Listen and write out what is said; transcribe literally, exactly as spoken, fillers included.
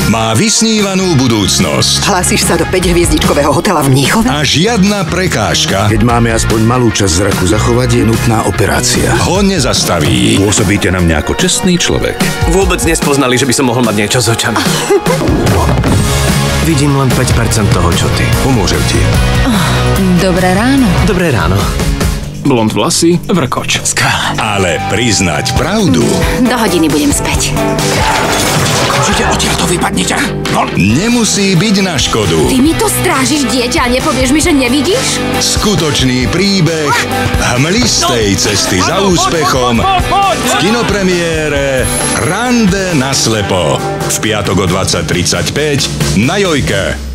má vysnívanú budúcnosť. Hlásiš sa do päťhviezdičkového hotela v Mníchove? A žiadna prekážka Keď máme aspoň malú časť zraku zachovať, je nutná operácia. ho nezastaví. Pôsobíte na mňa ako čestný človek. Vôbec nespoznali, že by som mohol mať niečo s očami. Vidím len päť percent toho, čo ty. Pomôžem ti. Dobré ráno. Dobré ráno. Blond vlasy, vrkoč. Skvelé. Ale priznať pravdu Do hodiny budem späť. Môžete odtiaľto vypadnite? No. nemusí byť na škodu. Ty mi tu strážiš dieťa a nepovieš mi, že nevidíš? Skutočný príbeh hmlistej cesty za úspechom v kinopremiére Rande naslepo v piatok o dvadsať tridsaťpäť na Jojke.